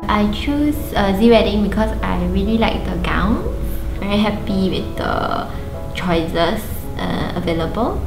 I choose Z-Wedding because I really like the gown. Very happy with the choices available.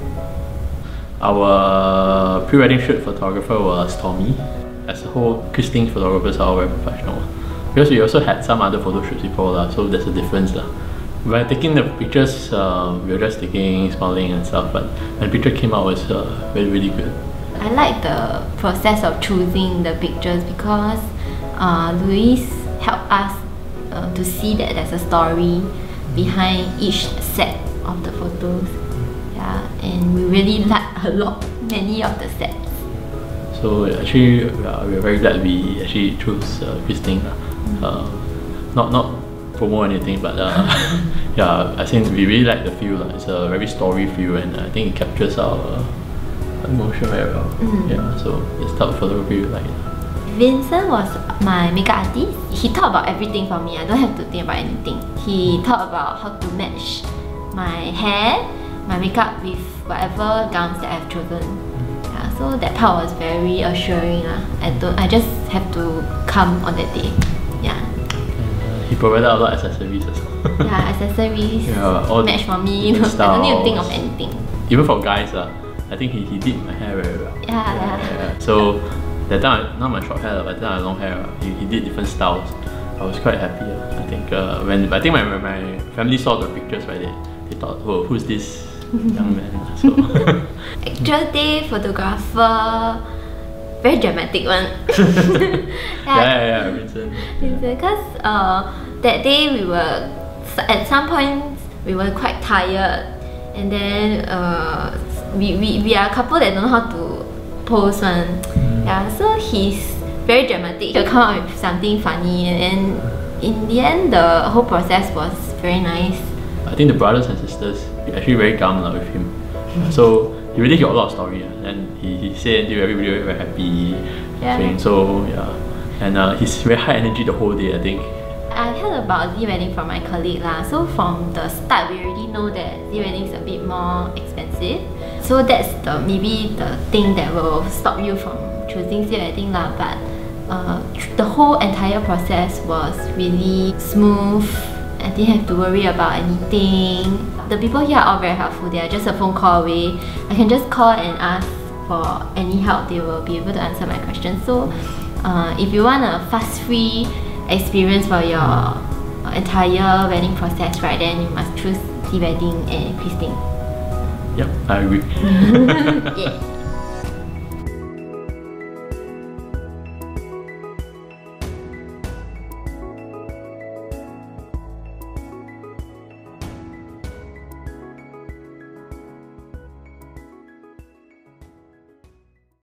Our pre-wedding shoot photographer was Tommy. As a whole, Christine's photographers are all very professional. Because we also had some other photo shoots before, so there's a difference. By taking the pictures, we were just taking, smiling and stuff, but when the picture came out, it was really, really good. I like the process of choosing the pictures because Louise helped us to see that there's a story behind each set of the photos. Yeah, and we really like many of the sets. So actually, we're very glad we actually chose Christine. Not promo or anything, but yeah, I think we really like the feel. It's a very story feel, and I think it captures our emotion very well. Yeah, so it's type of photography we like. Vincent was my makeup artist. He thought about everything for me. I don't have to think about anything. He thought about how to match my hair, my makeup with whatever gowns that I've chosen. Yeah, so that part was very assuring. I just have to come on that day. Yeah. And he provided a lot of accessories as well. Yeah, accessories. Yeah, all match for me. I don't need to think of anything. Even for guys, I think he did my hair very well. Yeah. So that time, not my short hair, but then I long hair. He did different styles. I was quite happy. I think when my family saw the pictures, right, they thought, oh, who's this young man? So actual day photographer, very dramatic one. yeah, Vincent. Because that day we were at some point we were quite tired, and then we are a couple that don't know how to pose one. Yeah, so he's very dramatic. He'll come up with something funny, and in the end, the whole process was very nice. I think the brothers and sisters actually very calm with him. So he really got a lot of story, and he said until everybody was very happy. Yeah. So yeah, and he's very high energy the whole day, I think. I heard about Z-Wedding from my colleague so from the start we already know that Z-Wedding is a bit more expensive. So that's maybe the thing that will stop you from choosing Z-Wedding but the whole entire process was really smooth. I didn't have to worry about anything. The people here are all very helpful. They are just a phone call away. I can just call and ask for any help. They will be able to answer my questions. So if you want a fuss-free experience for your entire wedding process, right, then you must choose Z-Wedding and Christine. Yep, I agree. Yeah.